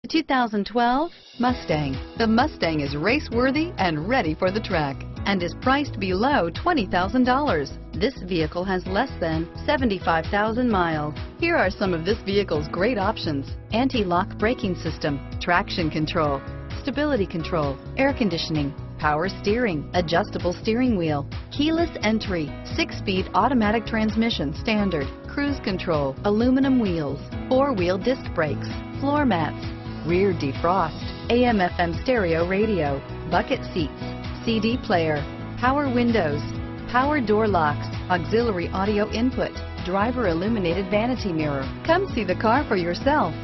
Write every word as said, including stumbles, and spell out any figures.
two thousand twelve Mustang. The Mustang is race-worthy and ready for the track and is priced below twenty thousand dollars. This vehicle has less than seventy-five thousand miles. Here are some of this vehicle's great options: anti-lock braking system, traction control, stability control, air conditioning, power steering, adjustable steering wheel, keyless entry, six-speed automatic transmission standard, cruise control, aluminum wheels, four-wheel disc brakes, floor mats, rear defrost, A M F M stereo radio, bucket seats, C D player, power windows, power door locks, auxiliary audio input, driver illuminated vanity mirror. Come see the car for yourself.